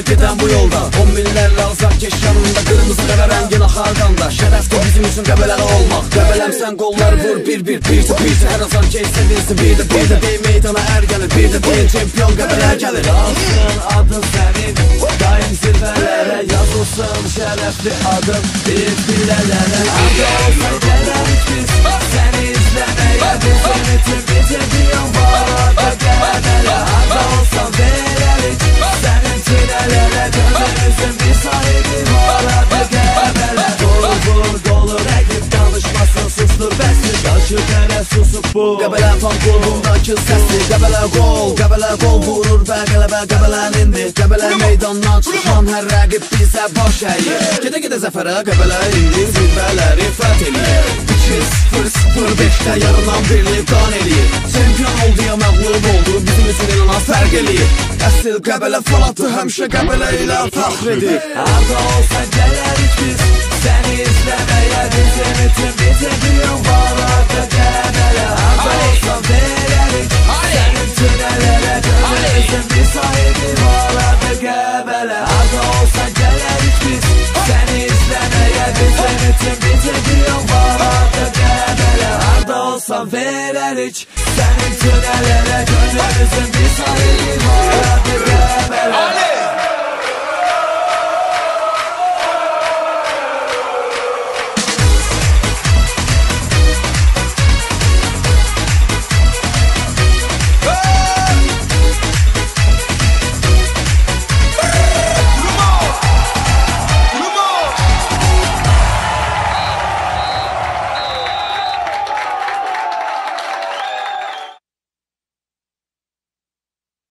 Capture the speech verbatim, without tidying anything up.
gedən bu yolda. On minlərlə azarkeş yanında, qırmızı qəbə rəngin axar qanda. Şərəfdir bizim üçün Qəbələli olmaq. Qəbələmsən qollar vur bir-bir, bir-də bir-də. Hər azarkeş sevinsin bir-də bir-də. Dey meydana ər gəlir, bir-də bir çempion Qəbələ gəlir. Alsın adın sənin, daim zirvələrə yazılsın şərəfli adım bir bilələrə. Adı olsa gələrik biz səni izləməyə, bizim üçün bir çempion var orada Qəbələ. Adı olsa verərik sənin çilələrə, gözümüzün bir sahibi var orada Qəbələ. Vur vur qolu rəqib danışmasın, sustur bəsdir, qaşı tərə susub bu Qəbələ fan klubundakı səsdir. Qəbələ qol, Qəbələ qol vurur və qələbə Qəbələnindir. Qəbələ meydandan çıxan hər rəqib bizə baş əyir. Gedə-gedə zəfərə Qəbələ indi zirvələri fəth eləyir. iki sıfır sıfır beşdə yarılan birlik qan eləyir. Çempion oldu ya məğlub oldu, bizim üçün inanaz fərq eləyir. Əsl Qəbələ falatı həmişə Qəbələ ilə fəxr edir. Harda olsa gələrik biz səni izləməyə, bizim üçün bir çempion var orada Qəbələ. Harda olsa verərik sənin çilələrə, gözümüzün bir sahibi var orada Qəbələ. Harda olsa gələrik biz səni izləməyə, bizim üçün bir çempion var orada Qəbələ. Harda olsa verərik sənin çilələrə, gözümüzün bir sahibi var orada Qəbələ.